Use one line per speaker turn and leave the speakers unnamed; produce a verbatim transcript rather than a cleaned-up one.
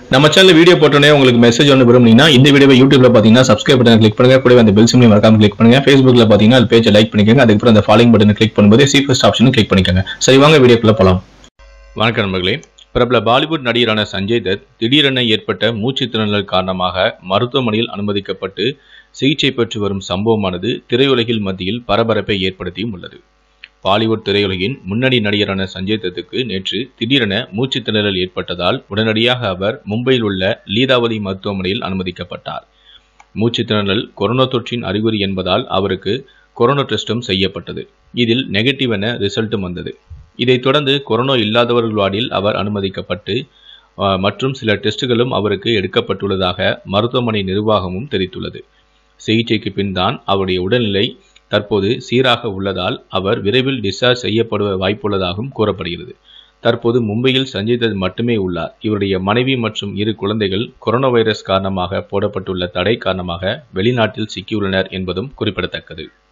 நம்ம channel video போட்டோனே உங்களுக்கு message ஒன்று விரும்புனீங்கன்னா இந்த வீடியோவை யூடியூப்ல பாத்தீங்கன்னா சப்ஸ்கிரைப் பட்டன் கிளிக் பண்ணுங்க, கூடவே அந்த பெல் சிம்பலையும் மறக்காம கிளிக் பண்ணுங்க. Facebookல பாத்தீங்கன்னா அது பேஜை லைக் பண்ணிக்கோங்க, அதுக்கப்புறம் அந்த ஃபாலோயிங் பட்டனை கிளிக் பண்ணும்போது சி ஃபர்ஸ்ட் ஆப்ஷனும் கிளிக் பண்ணிக்கோங்க. சரி வாங்க வீடியோக்குள்ள போலாம். வணக்கம் நண்பர்களே. பிரபல பாலிவுட் நடிகரான சஞ்சய் தத் திடீரென ஏற்பட்ட மூச்சு திணறல் காரணமாக மருத்துவமனையில் அனுமதிக்கப்பட்டு சிகிச்சை பெற்று வரும் சம்பவமானது திரையுலகில் மத்தியில் பரபரப்பை ஏற்படுத்தியும் உள்ளது. பாலிவுட் திரையுலகின் முன்னணி நடிகரான சஞ்சய் தத்துக்கு நேற்று திடீரென மூச்சு திணறல் ஏற்பட்டதால் உடனடியாக அவர் மும்பையில் உள்ள லீதாவதி மருத்துவமனையில் அனுமதிக்கப்பட்டார். மூச்சு திணறல் கொரோனா தொற்றின் அறிகுறி என்பதால் அவருக்கு கொரோனா டெஸ்டும் செய்யப்பட்டது. இதில் நெகட்டிவ் என ரிசல்ட்டும் வந்தது. இதைத் தொடர்ந்து கொரோனா இல்லாதவர்கள் வார்டில் அவர் அனுமதிக்கப்பட்டு மற்றும் சில டெஸ்டுகளும் அவருக்கு எடுக்கப்பட்டுள்ளதாக மருத்துவமனை நிர்வாகமும் தெரிவித்துள்ளது. சிகிச்சைக்கு பின் தான் அவருடைய உடல்நிலை தற்போது சீராக உள்ளதால் அவர் விரைவில் டிஸ்சார்ஜ் செய்யப்படுவ வாய்ப்புள்ளதாகவும் கூறப்படுகிறது. தற்போது மும்பையில் சஞ்சய் தத் மட்டுமே உள்ளார். இவருடைய மனைவி மற்றும் இரு குழந்தைகள் கொரோனா வைரஸ் காரணமாக போடப்பட்டுள்ள தடை காரணமாக வெளிநாட்டில் சிக்கியுள்ளனர் என்பதும் குறிப்பிடத்தக்கது.